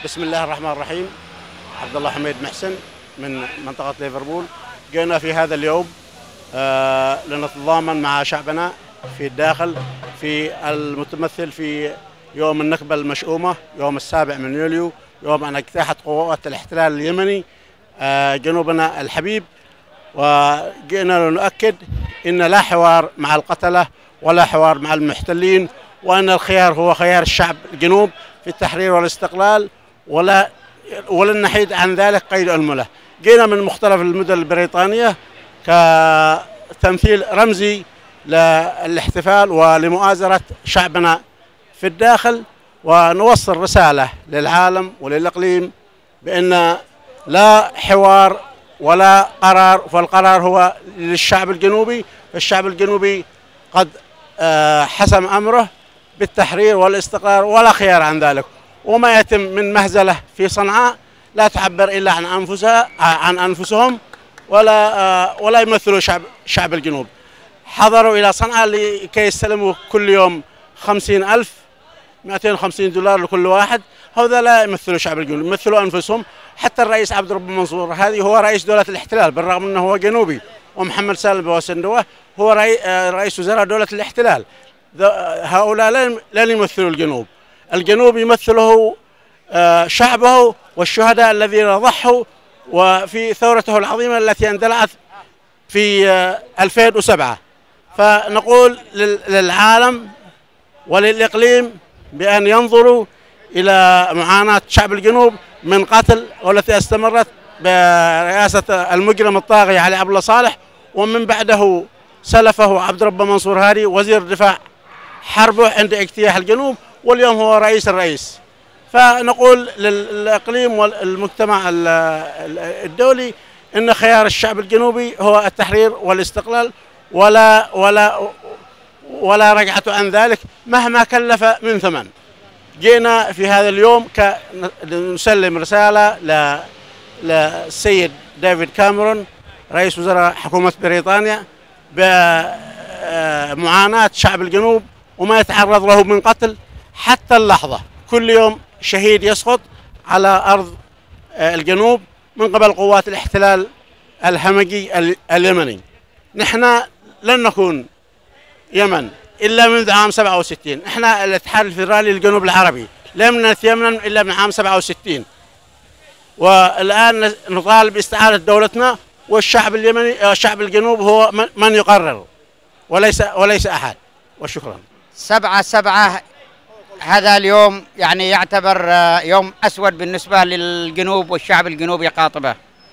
بسم الله الرحمن الرحيم. عبد الله حميد محسن من منطقة ليفربول. جئنا في هذا اليوم لنتضامن مع شعبنا في الداخل في المتمثل في يوم النكبة المشؤومة، يوم 7 من يوليو، يوم أن اجتاحت قوات الاحتلال اليمني جنوبنا الحبيب. وجئنا لنؤكد إن لا حوار مع القتلة ولا حوار مع المحتلين، وأن الخيار هو خيار الشعب الجنوب في التحرير والاستقلال، ولن نحيد عن ذلك قيد أنملة. جينا من مختلف المدن البريطانية كتمثيل رمزي للاحتفال ولمؤازرة شعبنا في الداخل، ونوصل رسالة للعالم وللإقليم بأن لا حوار ولا قرار، فالقرار هو للشعب الجنوبي، فالشعب الجنوبي قد حسم أمره بالتحرير والاستقرار ولا خيار عن ذلك. وما يتم من مهزلة في صنعاء لا تعبر إلا عن أنفسهم ولا يمثلوا شعب الجنوب. حضروا إلى صنعاء لكي يستلموا كل يوم 50,000 $250 لكل واحد. هذا لا يمثلوا شعب الجنوب، يمثلوا أنفسهم. حتى الرئيس عبد رب منصور هذه هو رئيس دولة الاحتلال، بالرغم أنه هو جنوبي، ومحمد سالم بوسندوه هو رئيس وزراء دولة الاحتلال. هؤلاء لن يمثلوا الجنوب. الجنوب يمثله شعبه والشهداء الذين ضحوا وفي ثورته العظيمة التي اندلعت في 2007. فنقول للعالم وللإقليم بأن ينظروا إلى معاناة شعب الجنوب من قتل، والتي استمرت برئاسة المجرم الطاغي علي عبد الله صالح، ومن بعده سلفه عبد رب منصور هادي وزير الدفاع حربه عند اجتياح الجنوب، واليوم هو الرئيس. فنقول للإقليم والمجتمع الدولي إن خيار الشعب الجنوبي هو التحرير والاستقلال، ولا رجعة عن ذلك مهما كلف من ثمن. جئنا في هذا اليوم نسلم رسالة للسيد ديفيد كاميرون رئيس وزراء حكومة بريطانيا بمعاناة شعب الجنوب وما يتعرض له من قتل حتى اللحظة. كل يوم شهيد يسقط على أرض الجنوب من قبل قوات الاحتلال الهمجي اليمني. نحن لن نكون يمن إلا منذ عام 67. احنا الاتحاد الفيدرالي للجنوب العربي لم نتيمن إلا من عام 67، والآن نطالب باستعادة دولتنا، والشعب اليمني الشعب الجنوب هو من يقرر وليس أحد. وشكرا. 7/7 هذا اليوم يعني يعتبر يوم أسود بالنسبة للجنوب والشعب الجنوبي قاطبة.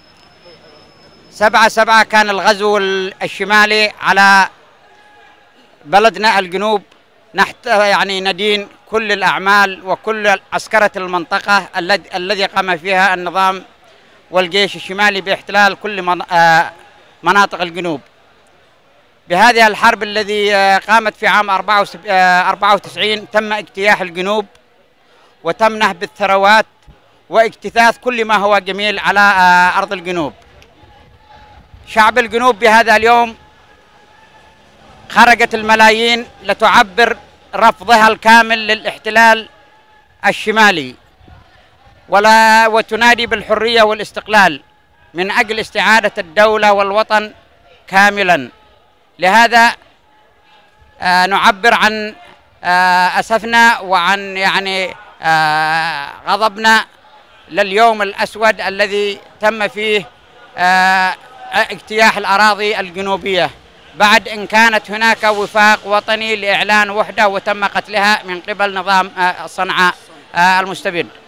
7/7 كان الغزو الشمالي على بلدنا الجنوب. يعني ندين كل الأعمال وكل عسكرة المنطقة الذي قام فيها النظام والجيش الشمالي باحتلال كل مناطق الجنوب. بهذه الحرب الذي قامت في عام 94 تم اجتياح الجنوب وتم نهب الثروات واجتثاث كل ما هو جميل على أرض الجنوب. شعب الجنوب بهذا اليوم خرجت الملايين لتعبر رفضها الكامل للاحتلال الشمالي وتنادي بالحرية والاستقلال من أجل استعادة الدولة والوطن كاملا. لهذا نعبر عن أسفنا وعن يعني غضبنا لليوم الأسود الذي تم فيه اجتياح الأراضي الجنوبية، بعد إن كانت هناك وفاق وطني لإعلان وحدة وتم قتلها من قبل نظام صنعاء المستبد.